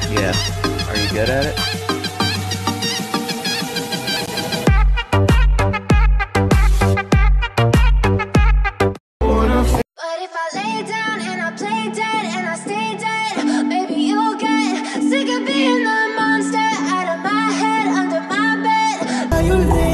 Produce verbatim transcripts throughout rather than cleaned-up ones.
Yeah. Are you good at it? But if I lay down and I play dead and I stay dead, maybe you'll get sick of being the monster out of my head, under my bed.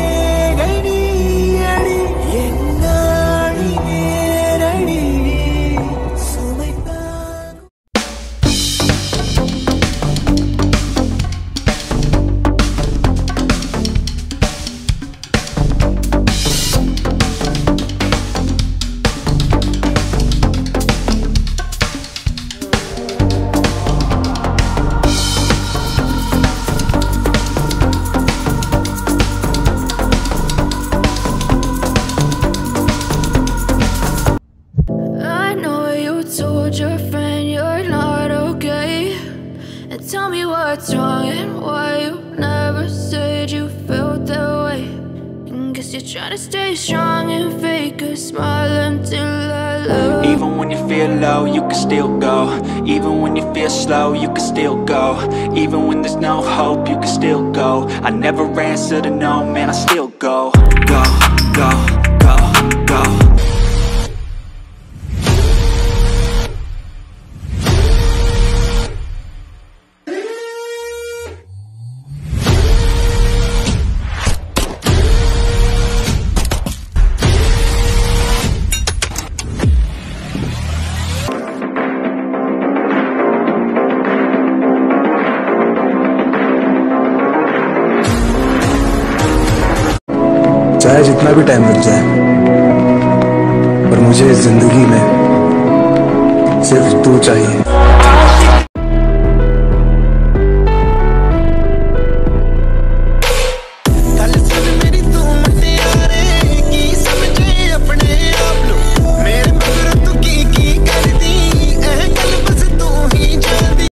Your friend you're not okay, and tell me what's wrong and why you never said you felt that way. And guess you're trying to stay strong and fake a smile until I love. Even when you feel low, you can still go. Even when you feel slow, you can still go. Even when there's no hope, you can still go. I never answer to no, man, I still go. Go, go, go, go. चाहे जितना भी time लग जाए, पर मुझे इस जिंदगी में सिर्फ तू चाहिए।